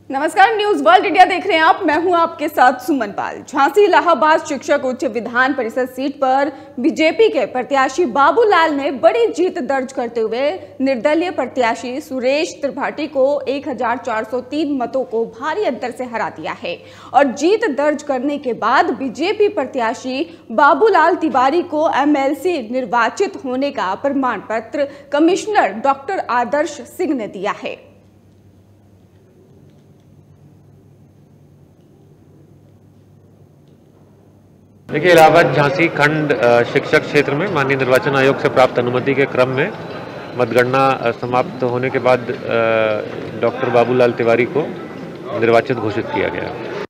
नमस्कार, news world India देख रहे हैं आप। मैं हूं आपके साथ सुमन पाल। झांसी इलाहाबाद शिक्षक उच्च विधान परिषद सीट पर बीजेपी के प्रत्याशी बाबूलाल ने बड़ी जीत दर्ज करते हुए निर्दलीय प्रत्याशी सुरेश त्रिपाठी को 1403 मतों को भारी अंतर से हरा दिया है और जीत दर्ज करने के बाद बीजेपी प्रत्याशी बाबूलाल तिवारी को एमएलसी निर्वाचित होने का प्रमाण पत्र कमिश्नर डॉक्टर आदर्श सिंह ने दिया है। देखिए, इलाहाबाद झांसी खंड शिक्षक क्षेत्र में माननीय निर्वाचन आयोग से प्राप्त अनुमति के क्रम में मतगणना समाप्त होने के बाद डॉक्टर बाबूलाल तिवारी को निर्वाचित घोषित किया गया।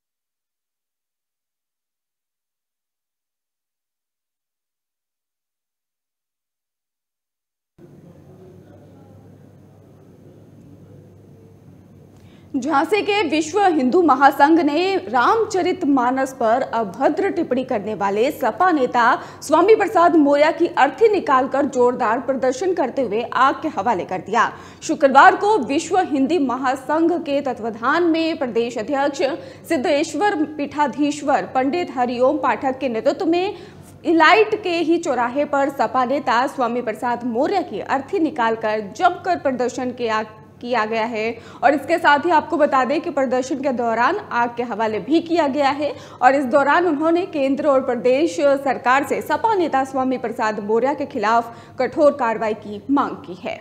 झांसी के विश्व हिंदू महासंघ ने रामचरितमानस पर अभद्र टिप्पणी करने वाले सपा नेता स्वामी प्रसाद मौर्य की अर्थी निकालकर जोरदार प्रदर्शन करते हुए आग के हवाले कर दिया। शुक्रवार को विश्व हिंदी महासंघ के तत्वाधान में प्रदेश अध्यक्ष सिद्धेश्वर पीठाधीश्वर पंडित हरिओम पाठक के नेतृत्व में इलाइट के ही चौराहे पर सपा नेता स्वामी प्रसाद मौर्य की अर्थी निकालकर जमकर प्रदर्शन किया गया है। और इसके साथ ही आपको बता दें कि प्रदर्शन के दौरान आग के हवाले भी किया गया है और इस दौरान उन्होंने केंद्र और प्रदेश सरकार से सपा नेता स्वामी प्रसाद मौर्य के खिलाफ कठोर कार्रवाई की मांग की है।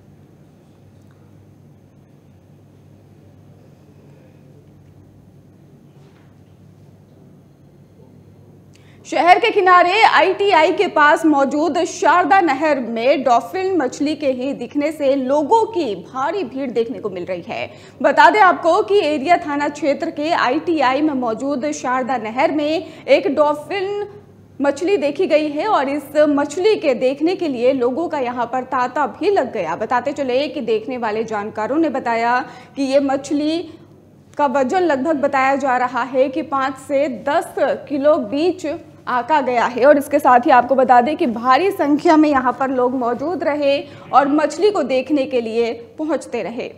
शहर के किनारे आईटीआई के पास मौजूद शारदा नहर में डॉल्फिन मछली के ही दिखने से लोगों की भारी भीड़ देखने को मिल रही है। बता दें आपको कि एरिया थाना क्षेत्र के आईटीआई में मौजूद शारदा नहर में एक डॉल्फिन मछली देखी गई है और इस मछली के देखने के लिए लोगों का यहां पर तांता भी लग गया। बताते चले कि देखने वाले जानकारों ने बताया कि ये मछली का वजन लगभग बताया जा रहा है कि 5 से 10 किलो बीच आका गया है। और इसके साथ ही आपको बता दें कि भारी संख्या में यहाँ पर लोग मौजूद रहे और मछली को देखने के लिए पहुंचते रहे।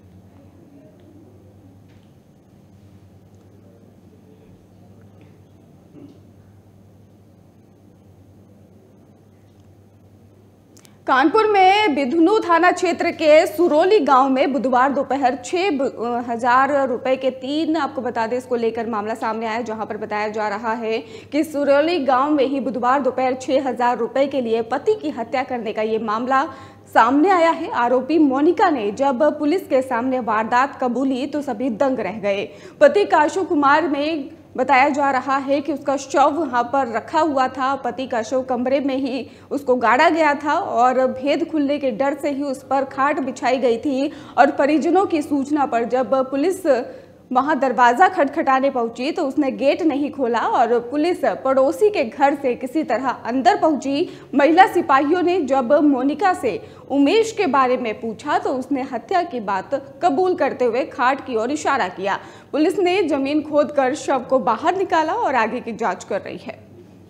कानपुर में बिधुनू थाना क्षेत्र के सुरौली गांव में बुधवार दोपहर 6,000 रुपए के 3 आपको बता दें इसको लेकर मामला सामने आया, जहां पर बताया जा रहा है कि सुरौली गांव में ही बुधवार दोपहर 6,000 रुपए के लिए पति की हत्या करने का ये मामला सामने आया है। आरोपी मोनिका ने जब पुलिस के सामने वारदात कबूली तो सभी दंग रह गए। पति काशु कुमार में बताया जा रहा है कि उसका शव वहां पर रखा हुआ था। पति का शव कमरे में ही उसको गाड़ा गया था और भेद खुलने के डर से ही उस पर खाट बिछाई गई थी। और परिजनों की सूचना पर जब पुलिस वहां दरवाजा खटखटाने पहुंची तो उसने गेट नहीं खोला और पुलिस पड़ोसी के घर से किसी तरह अंदर पहुंची। महिला सिपाहियों ने जब मोनिका से उमेश के बारे में पूछा तो उसने हत्या की बात कबूल करते हुए खाट की ओर इशारा किया। पुलिस ने जमीन खोदकर शव को बाहर निकाला और आगे की जांच कर रही है।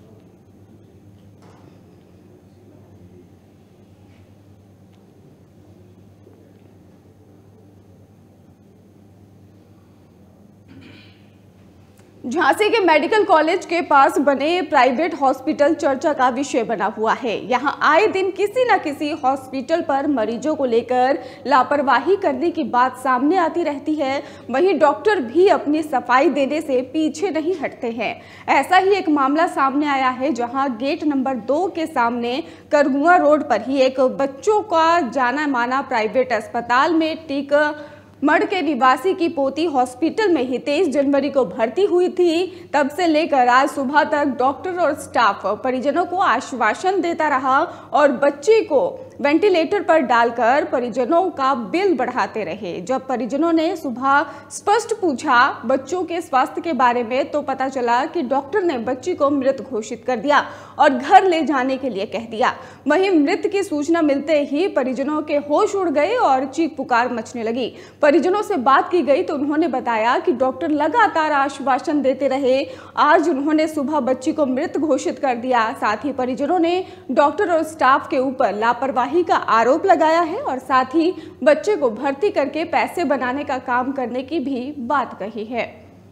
झांसी के मेडिकल कॉलेज के पास बने प्राइवेट हॉस्पिटल चर्चा का विषय बना हुआ है। यहां आए दिन किसी न किसी हॉस्पिटल पर मरीजों को लेकर लापरवाही करने की बात सामने आती रहती है। वहीं डॉक्टर भी अपनी सफाई देने से पीछे नहीं हटते हैं। ऐसा ही एक मामला सामने आया है, जहां गेट नंबर 2 के सामने करगुआ रोड पर ही एक बच्चों का जाना माना प्राइवेट अस्पताल में टीका मड़ के निवासी की पोती हॉस्पिटल में ही 23 जनवरी को भर्ती हुई थी। तब से लेकर आज सुबह तक डॉक्टर और स्टाफ परिजनों को आश्वासन देता रहा और बच्ची को वेंटिलेटर पर डालकर परिजनों का बिल बढ़ाते रहे। जब परिजनों ने सुबह स्पष्ट पूछा बच्चों के स्वास्थ्य के बारे में तो पता चला कि डॉक्टर ने बच्ची को मृत घोषित कर दिया और घर ले जाने के लिए कह दिया। वहीं मृत की सूचना मिलते ही परिजनों के होश उड़ गए और चीख पुकार मचने लगी। परिजनों से बात की गई तो उन्होंने बताया कि डॉक्टर लगातार आश्वासन देते रहे। आज उन्होंने सुबह बच्ची को मृत घोषित कर दिया। साथ ही परिजनों ने डॉक्टर और स्टाफ के ऊपर लापरवाही लापरवाही का आरोप लगाया है और साथ ही बच्चे को भर्ती करके पैसे बनाने का काम करने की भी बात कही है।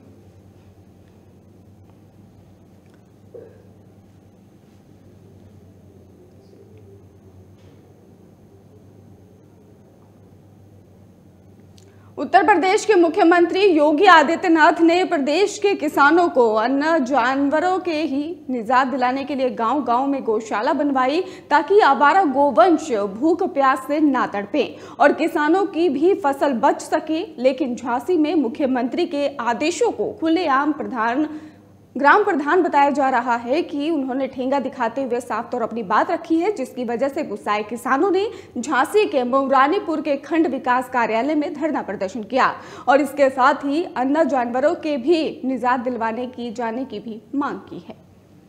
उत्तर प्रदेश के मुख्यमंत्री योगी आदित्यनाथ ने प्रदेश के किसानों को अन्य जानवरों के ही निजात दिलाने के लिए गांव-गांव में गौशाला बनवाई ताकि आवारा गोवंश भूख प्यास से ना तड़पे और किसानों की भी फसल बच सके। लेकिन झांसी में मुख्यमंत्री के आदेशों को खुलेआम ग्राम प्रधान बताया जा रहा है कि उन्होंने ठेंगा दिखाते हुए साफ तौर अपनी बात रखी है, जिसकी वजह से गुस्साए किसानों ने झांसी के मऊरानीपुर के खंड विकास कार्यालय में धरना प्रदर्शन किया और इसके साथ ही अन्य जानवरों के भी निजात दिलवाने की जाने की भी मांग की है।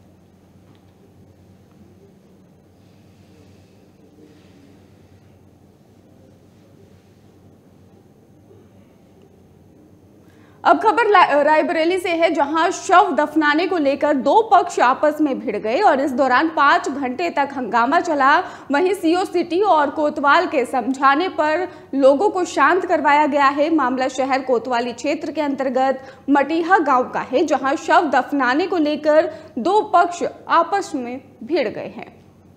अब खबर रायबरेली से है, जहां शव दफनाने को लेकर दो पक्ष आपस में भिड़ गए और इस दौरान 5 घंटे तक हंगामा चला। वहीं सीओ सिटी और कोतवाल के समझाने पर लोगों को शांत करवाया गया है। मामला शहर कोतवाली क्षेत्र के अंतर्गत मटिहा गांव का है, जहां शव दफनाने को लेकर दो पक्ष आपस में भिड़ गए हैं।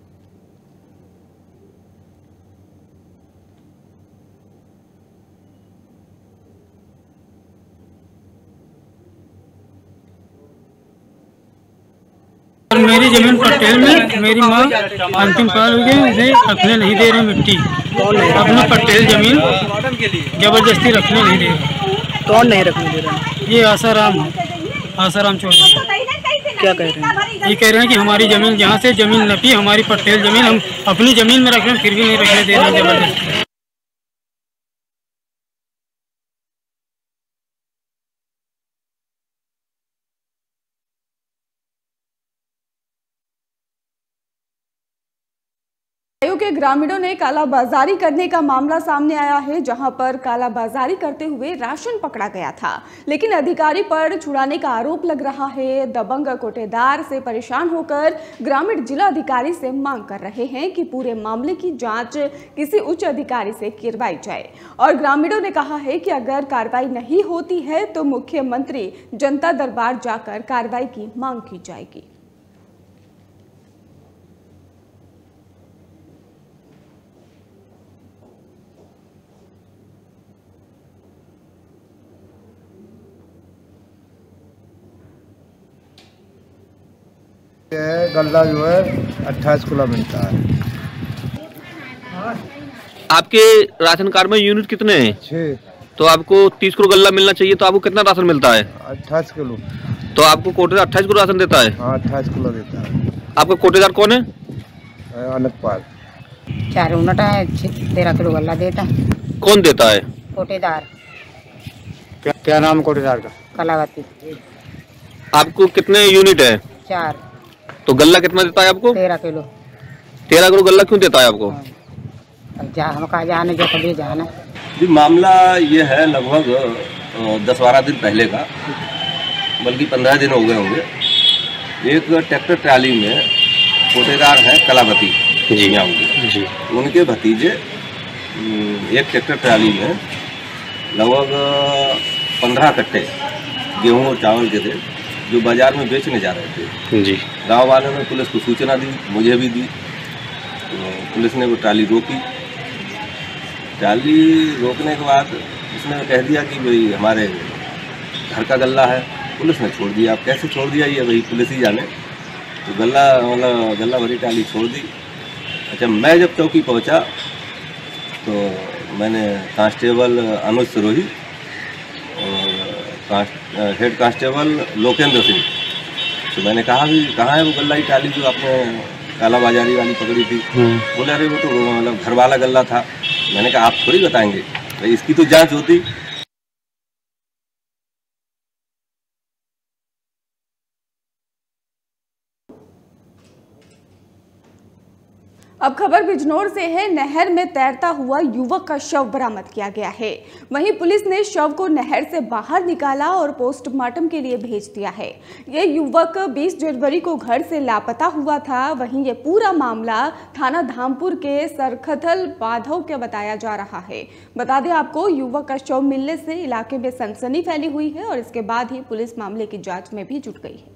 मेरी जमीन पटेल में मेरी माँ अंतिम काल हो गई, उसे रखने नहीं दे रहे मिट्टी। अपनी पटेल जमीन जबरदस्ती रखने नहीं दे रहे। कौन नहीं रखने दे रहा? ये आसाराम चौधरी। क्या कह रहे हैं? ये कह रहे हैं कि हमारी जमीन जहाँ से जमीन नपी, हमारी पटेल जमीन हम अपनी जमीन में रख रहे हैं, फिर भी नहीं रखने दे रहे जबरदस्ती। के ग्रामीणों ने कालाबाजारी करने का मामला सामने आया है, जहां पर कालाबाजारी करते हुए राशन पकड़ा गया था, लेकिन अधिकारी पर छुड़ाने का आरोप लग रहा है। दबंग कोटेदार से परेशान होकर ग्रामीण जिला अधिकारी से मांग कर रहे हैं कि पूरे मामले की जांच किसी उच्च अधिकारी से करवाई जाए और ग्रामीणों ने कहा है कि अगर कार्रवाई नहीं होती है तो मुख्यमंत्री जनता दरबार जाकर कार्रवाई की मांग की जाएगी। गल्ला जो है 28 किलो मिलता है। आपके राशन कार्ड में यूनिट कितने हैं? 6। तो आपको 30 किलो गल्ला मिलना चाहिए, तो आपको कितना राशन मिलता है? 28 किलो। तो आपको कोटेदार 28 किलो राशन देता है? हाँ 28 किलो देता है। आपका कोटेदार कौन है? अनकपाल। 4 यूनिट है, 13 किलो गल्ला देता। कौन देता है? कोटेदार। क्या नाम कोटेदार का? कलावती। आपको कितने यूनिट है? 4। तो गल्ला कितना देता है आपको? 13 किलो। 13 किलो गल्ला क्यों देता है आपको? हम कहा जाने जो कभी जाना। जी मामला ये है लगभग 10-12 दिन पहले का, बल्कि 15 दिन हो गए होंगे। एक ट्रैक्टर ट्राली में कोटेदार है कलावती जी, जी। उनके भतीजे एक ट्रैक्टर ट्राली में लगभग 15 कट्टे गेहूँ और चावल के थे, जो बाजार में बेचने जा रहे थे जी। गांव वालों ने पुलिस को सूचना दी, मुझे भी दी। तो पुलिस ने वो ट्राली रोकी। ट्राली रोकने के बाद उसने कह दिया कि भाई हमारे घर का गल्ला है। पुलिस ने छोड़ दिया। अब कैसे छोड़ दिया ये भाई पुलिस ही जाने। तो गल्ला भरी ट्राली छोड़ दी। अच्छा, मैं जब चौकी पहुंचा तो मैंने कांस्टेबल अनुज सिरोही और हेड कांस्टेबल लोकेंद्र सिंह, तो मैंने कहा भी कहाँ है वो गल्ला की ट्राली जो आपने कालाबाजारी वाली पकड़ी थी? बोले अरे वो तो मतलब घर वाला गल्ला था। मैंने कहा आप थोड़ी बताएंगे, तो इसकी तो जांच होती। अब खबर बिजनौर से है। नहर में तैरता हुआ युवक का शव बरामद किया गया है। वहीं पुलिस ने शव को नहर से बाहर निकाला और पोस्टमार्टम के लिए भेज दिया है। ये युवक 20 जनवरी को घर से लापता हुआ था। वहीं ये पूरा मामला थाना धामपुर के सरखथल बाधव का बताया जा रहा है। बता दें आपको, युवक का शव मिलने से इलाके में सनसनी फैली हुई है और इसके बाद ही पुलिस मामले की जांच में भी जुट गई है।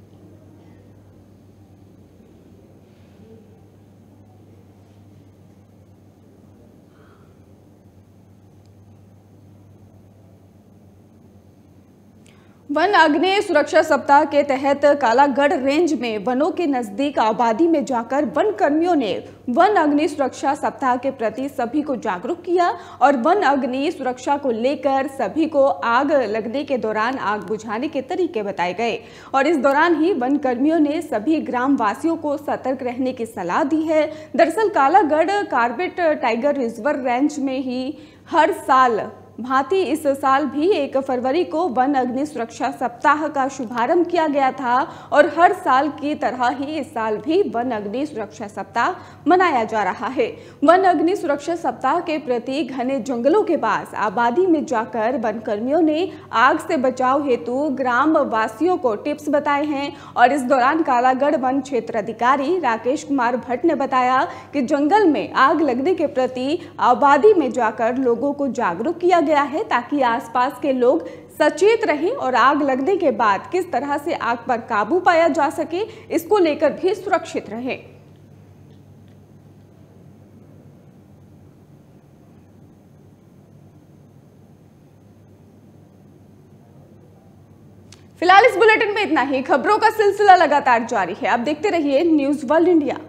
वन अग्नि सुरक्षा सप्ताह के तहत कालागढ़ रेंज में वनों के नजदीक आबादी में जाकर वन कर्मियों ने वन अग्नि सुरक्षा सप्ताह के प्रति सभी को जागरूक किया और वन अग्नि सुरक्षा को लेकर सभी को आग लगने के दौरान आग बुझाने के तरीके बताए गए और इस दौरान ही वन कर्मियों ने सभी ग्राम वासियों को सतर्क रहने की सलाह दी है। दरअसल Kalagarh Corbett tiger reserve range में ही हर साल भांति इस साल भी 1 फरवरी को वन अग्नि सुरक्षा सप्ताह का शुभारंभ किया गया था और हर साल की तरह ही इस साल भी वन अग्नि सुरक्षा सप्ताह मनाया जा रहा है। वन अग्नि सुरक्षा सप्ताह के प्रति घने जंगलों के पास आबादी में जाकर वन कर्मियों ने आग से बचाव हेतु ग्राम वासियों को टिप्स बताए हैं और इस दौरान कालागढ़ वन क्षेत्र अधिकारी राकेश कुमार भट्ट ने बताया कि जंगल में आग लगने के प्रति आबादी में जाकर लोगों को जागरूक किया गया है ताकि आसपास के लोग सचेत रहें और आग लगने के बाद किस तरह से आग पर काबू पाया जा सके, इसको लेकर भी सुरक्षित रहें। फिलहाल इस बुलेटिन में इतना ही। खबरों का सिलसिला लगातार जारी है। आप देखते रहिए न्यूज़ वर्ल्ड इंडिया।